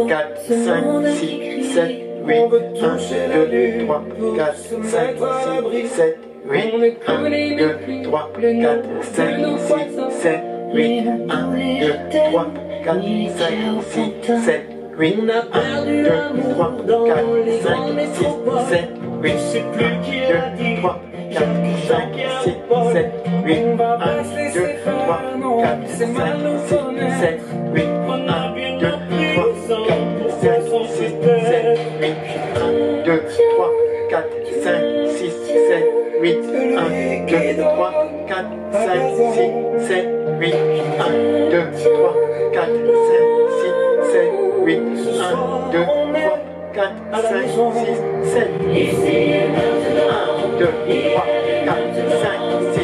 4, 5, 6, 7, 8, 1, 2, 3, 4, 5, 6, 7, 8, 1, 2, 3, 4, 5, 6, 7, 8, 1, 2, 3, 4, 5, 6, 7, 8, 1, 2, 3, 4, 5, 6, 7, 8, 1, 2, 3, 4, 5, 6, 7, 8, 1, 2, 3, 4, 5, 6, 7, 8, 1, 2, 3, 4, 5, 6, 7, 8, 1, 2, 3, 4, 5, 6, 7, 8, 1, 2, 3, 4, 5, 6, 7, 8, 1, 2, 3, 4, 5, 6, 7, 8, 1, 2, 3, 4, 5, 6, 7, 1, 2, 3, 4, 5, 6,